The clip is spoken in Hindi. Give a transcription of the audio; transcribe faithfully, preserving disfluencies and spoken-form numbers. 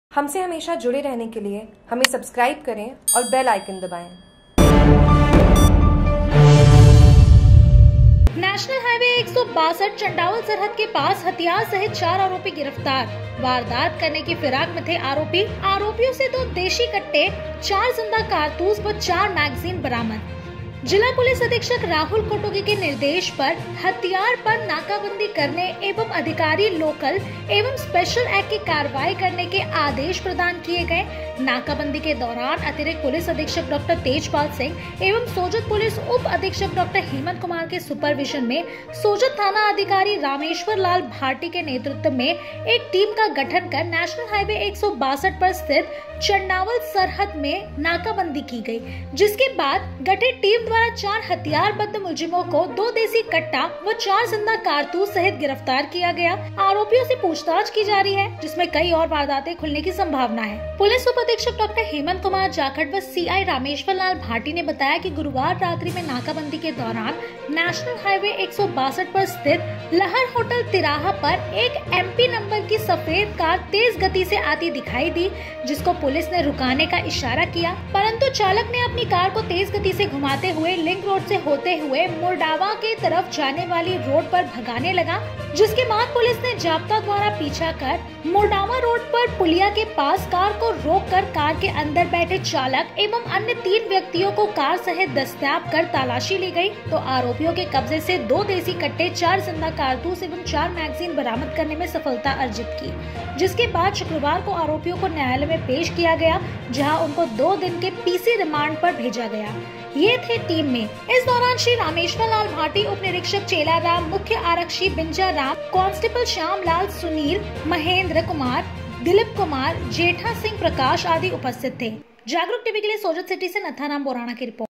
हमसे हमेशा जुड़े रहने के लिए हमें सब्सक्राइब करें और बेल आइकन दबाएं। नेशनल हाईवे एक सौ बासठ चंडावल सरहद के पास हथियार सहित चार आरोपी गिरफ्तार। वारदात करने की फिराक में थे आरोपी। आरोपियों से दो देशी कट्टे, चार जिंदा कारतूस व चार मैगजीन बरामद। जिला पुलिस अधीक्षक राहुल कोटोगी के निर्देश पर हथियार पर नाकाबंदी करने एवं अधिकारी लोकल एवं स्पेशल एक्ट की कार्रवाई करने के आदेश प्रदान किए गए। नाकाबंदी के दौरान अतिरिक्त पुलिस अधीक्षक डॉक्टर तेजपाल सिंह एवं सोजत पुलिस उप अधीक्षक डॉक्टर हेमंत कुमार के सुपरविजन में सोजत थाना अधिकारी रामेश्वर लाल भाटी के नेतृत्व में एक टीम का गठन कर नेशनल हाईवे एक सौ बासठ पर स्थित चंडावल सरहद में नाकाबंदी की गई, जिसके बाद गठित टीम द्वारा चार हथियारबंद मुलजिमों को दो देसी कट्टा व चार जिंदा कारतूस सहित गिरफ्तार किया गया। आरोपियों से पूछताछ की जा रही है, जिसमें कई और वारदातें खुलने की संभावना है। पुलिस उप अधीक्षक डॉक्टर हेमंत कुमार जाखड़ व सीआई रामेश्वर लाल भाटी ने बताया कि गुरुवार रात्रि में नाकाबंदी के दौरान नेशनल हाईवे एक सौ बासठ पर स्थित लहर होटल तिराहा पर एक एमपी नंबर की सफेद कार तेज गति से आती दिखाई दी, जिसको पुलिस ने रुकाने का इशारा किया, परंतु चालक ने अपनी कार को तेज गति से घुमाते हुए लिंक रोड से होते हुए मुरडावा के तरफ जाने वाली रोड पर भगाने लगा, जिसके बाद पुलिस ने जाब्ता द्वारा पीछा कर मुरडावा रोड पर पुलिया के पास कार को रोककर कार के अंदर बैठे चालक एवं अन्य तीन व्यक्तियों को कार सहित दस्तयाब कर तलाशी ली गई, तो आरोपियों के कब्जे से दो देसी कट्टे, चार जिंदा कारतूस एवं चार मैगजीन बरामद करने में सफलता अर्जित की, जिसके बाद शुक्रवार को आरोपियों को न्यायालय में पेश किया गया, जहां उनको दो दिन के पीसी रिमांड पर भेजा गया। ये थे टीम में। इस दौरान श्री रामेश्वर लाल भाटी, उप निरीक्षक चेला राम, मुख्य आरक्षी बिंजा राम, कांस्टेबल श्याम लाल, सुनील, महेंद्र कुमार, दिलीप कुमार, जेठा सिंह, प्रकाश आदि उपस्थित थे। जागरूक टीवी के लिए सोजत सिटी से नथाराम बोराना की रिपोर्ट।